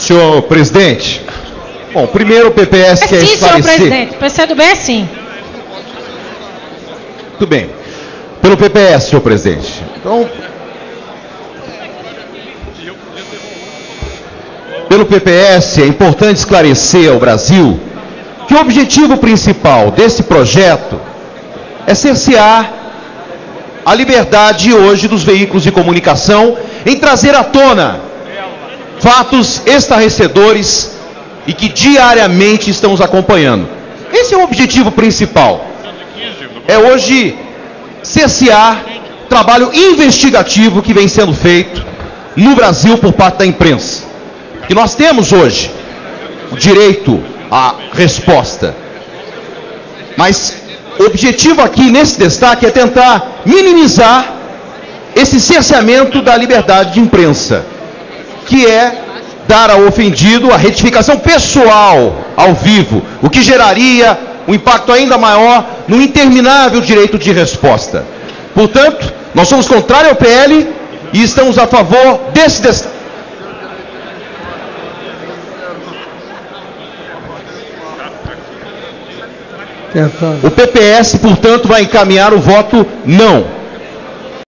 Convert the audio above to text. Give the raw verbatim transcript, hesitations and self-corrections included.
Senhor presidente, bom, primeiro o P P S É quer sim, senhor esclarecer... presidente. O P C do B é sim. Tudo bem. Pelo P P S, senhor presidente. Então, pelo P P S, é importante esclarecer ao Brasil que o objetivo principal desse projeto é cercear a liberdade hoje dos veículos de comunicação em trazer à tona fatos estarrecedores e que diariamente estamos acompanhando. Esse é o objetivo principal. É hoje cercear o trabalho investigativo que vem sendo feito no Brasil por parte da imprensa. E nós temos hoje o direito à resposta. Mas o objetivo aqui nesse destaque é tentar minimizar esse cerceamento da liberdade de imprensa, que é dar ao ofendido a retificação pessoal ao vivo, o que geraria um impacto ainda maior no interminável direito de resposta. Portanto, nós somos contrários ao P L e estamos a favor desse destaque. O P P S, portanto, vai encaminhar o voto não.